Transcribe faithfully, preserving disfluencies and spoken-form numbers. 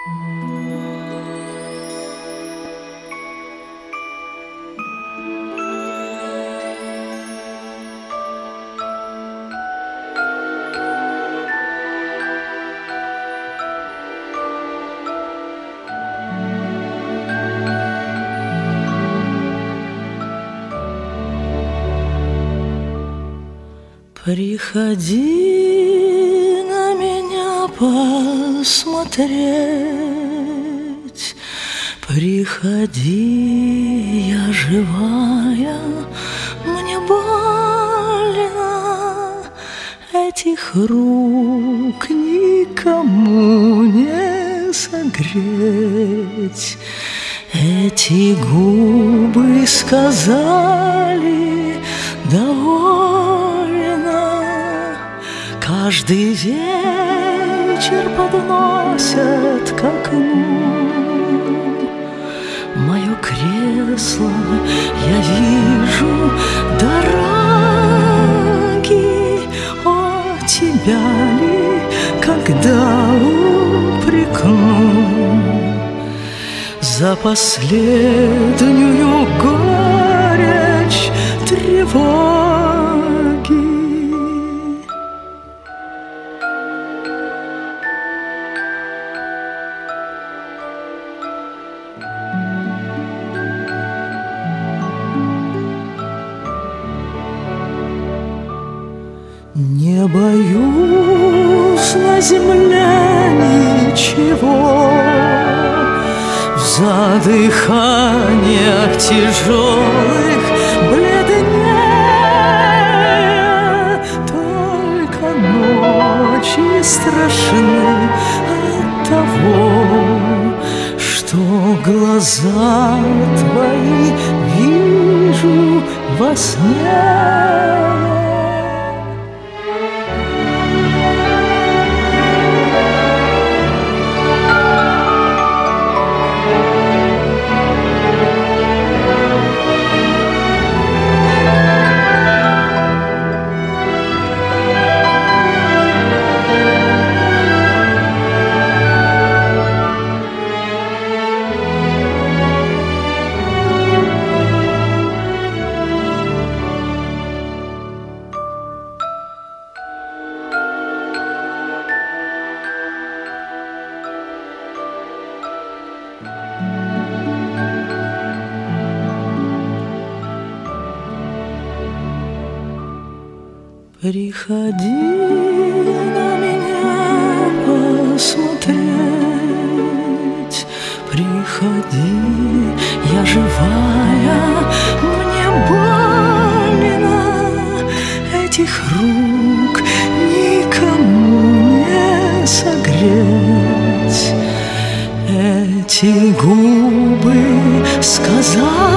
Приходи на меня посмотреть, приходи, я живая, мне больно, этих рук никому не согреть. Эти губы сказали довольно, каждый вечер подносят к окну. Мое кресло я вижу дороги, о, тебя ли когда упрекну за последнюю горечь тревоги? Не боюсь на земле ничего, в задыханиях тяжелых бледнее, только ночи страшны от того, что глаза твои вижу во сне. Приходи на меня посмотреть, приходи, я живая, мне больно, этих рук никому не согреть. Эти губы сказали